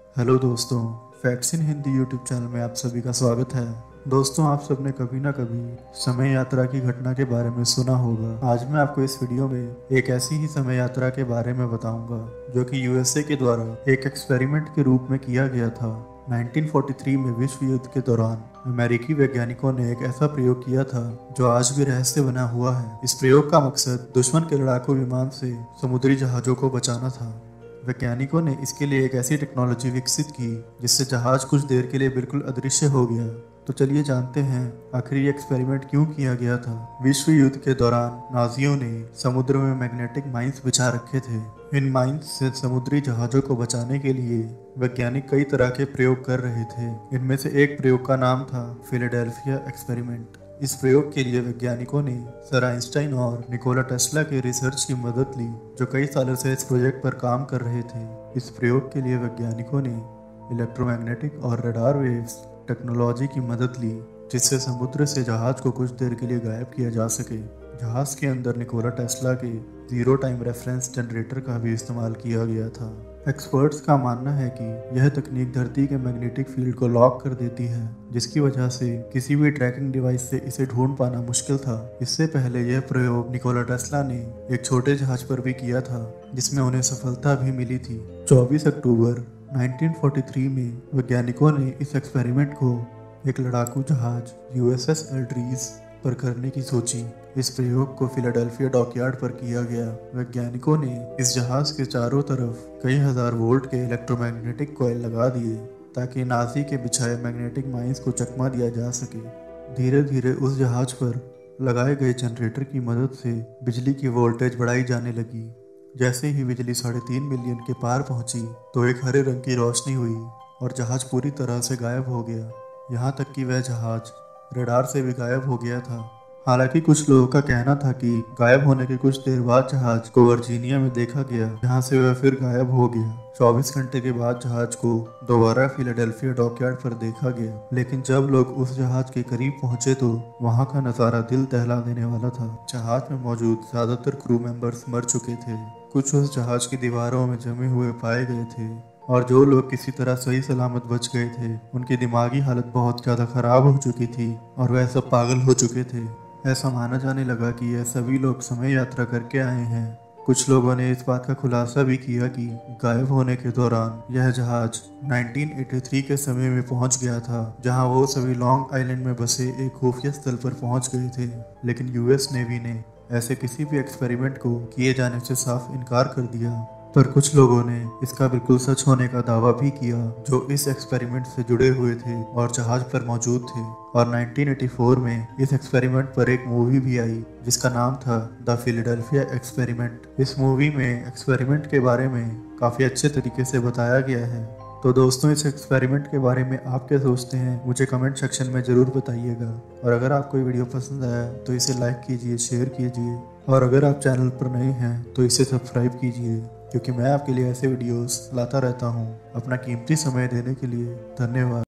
Hello दोस्तों, facts in Hindi YouTube channel में आप सभी का स्वागत है। दोस्तों, आप सबने कभी ना कभी समय यात्रा की घटना के बारे में सुना होगा। आज मैं आपको इस वीडियो में एक ऐसी ही समय यात्रा के बारे में बताऊंगा जो कि यूएसए के द्वारा एक एक्सपेरिमेंट के रूप में किया गया था। 1943 में विश्व युद्ध के दौरान अमेरिकी वैज्ञानिकों ने एक ऐसा प्रयोग किया था जो आज भी रहस्य बना हुआ है। इस प्रयोग का मकसद दुश्मन के लड़ाकू विमान से समुद्री जहाजों को बचाना था। वैज्ञानिकों ने इसके लिए एक ऐसी टेक्नोलॉजी विकसित की जिससे जहाज कुछ देर के लिए बिल्कुल अदृश्य हो गया। तो चलिए जानते हैं आखिर ये एक्सपेरिमेंट क्यों किया गया था। विश्व युद्ध के दौरान नाजियों ने समुद्र में मैग्नेटिक माइंस बिछा रखे थे। इन माइंस से समुद्री जहाजों को बचाने के लिए वैज्ञानिक कई तरह के प्रयोग कर रहे थे। इनमें से एक प्रयोग का नाम था फिलाडेल्फिया एक्सपेरिमेंट। इस प्रयोग के लिए वैज्ञानिकों ने सर आइंस्टाइन और निकोला टेस्ला के रिसर्च की मदद ली, जो कई सालों से इस प्रोजेक्ट पर काम कर रहे थे। इस प्रयोग के लिए वैज्ञानिकों ने इलेक्ट्रोमैग्नेटिक और रडार वेव्स टेक्नोलॉजी की मदद ली, जिससे समुद्र से जहाज को कुछ देर के लिए गायब किया जा सके। जहाज के अंदर निकोला टेस्ला के जीरो टाइम रेफरेंस जनरेटर का भी इस्तेमाल किया गया था। एक्सपर्ट्स का मानना है कि यह तकनीक धरती के मैग्नेटिक फील्ड को लॉक कर देती है, जिसकी वजह से किसी भी ट्रैकिंग डिवाइस से इसे ढूंढ पाना मुश्किल था। इससे पहले यह प्रयोग निकोला टेस्ला ने एक छोटे जहाज पर भी किया था, जिसमें उन्हें सफलता भी मिली थी। 24 अक्टूबर 1943 में वैज्ञानिकों ने इस एक्सपेरिमेंट को एक लड़ाकू जहाज यूएसएस एल्ड्रीज पर करने की सोची। इस प्रयोग को फिलाडेल्फिया डॉकयार्ड पर किया गया। वैज्ञानिकों ने इस जहाज के चारों तरफ कई हजार वोल्ट के इलेक्ट्रोमैग्नेटिक कॉइल लगा दिए ताकि नाजी के बिछाए मैग्नेटिक माइंस को चकमा दिया जा सके। धीरे धीरे उस जहाज पर लगाए गए जनरेटर की मदद से बिजली की वोल्टेज बढ़ाई जाने लगी। जैसे ही बिजली 3.5 मिलियन के पार पहुंची तो एक हरे रंग की रोशनी हुई और जहाज पूरी तरह से गायब हो गया। यहाँ तक कि वह जहाज रडार से भी गायब हो गया था। हालांकि कुछ लोगों का कहना था कि गायब होने के कुछ देर बाद जहाज को वर्जीनिया में देखा गया, जहां से वह फिर गायब हो गया। 24 घंटे के बाद जहाज को दोबारा फिलाडेल्फिया डॉकयार्ड पर देखा गया, लेकिन जब लोग उस जहाज के करीब पहुंचे तो वहां का नजारा दिल दहला देने वाला था। जहाज में मौजूद ज्यादातर क्रू मेंबर्स मर चुके थे। कुछ उस जहाज की दीवारों में जमे हुए पाए गए थे और जो लोग किसी तरह सही सलामत बच गए थे, उनकी दिमागी हालत बहुत ज्यादा खराब हो चुकी थी और वह सब पागल हो चुके थे। ऐसा माना जाने लगा कि यह सभी लोग समय यात्रा करके आए हैं। कुछ लोगों ने इस बात का खुलासा भी किया कि गायब होने के दौरान यह जहाज 1983 के समय में पहुंच गया था, जहां वो सभी लॉन्ग आइलैंड में बसे एक खुफिया स्थल पर पहुंच गए थे। लेकिन यूएस नेवी ने ऐसे किसी भी एक्सपेरिमेंट को किए जाने से साफ इनकार कर दिया। पर कुछ लोगों ने इसका बिल्कुल सच होने का दावा भी किया, जो इस एक्सपेरिमेंट से जुड़े हुए थे और जहाज पर मौजूद थे। और 1984 में इस एक्सपेरिमेंट पर एक मूवी भी आई जिसका नाम था द फिलाडेल्फिया एक्सपेरिमेंट। इस मूवी में एक्सपेरिमेंट के बारे में काफ़ी अच्छे तरीके से बताया गया है। तो दोस्तों, इस एक्सपेरिमेंट के बारे में आप क्या सोचते हैं, मुझे कमेंट सेक्शन में ज़रूर बताइएगा। और अगर आपको ये वीडियो पसंद आया तो इसे लाइक कीजिए, शेयर कीजिए, और अगर आप चैनल पर नए हैं तो इसे सब्सक्राइब कीजिए, क्योंकि मैं आपके लिए ऐसे वीडियोस लाता रहता हूँ। अपना कीमती समय देने के लिए धन्यवाद।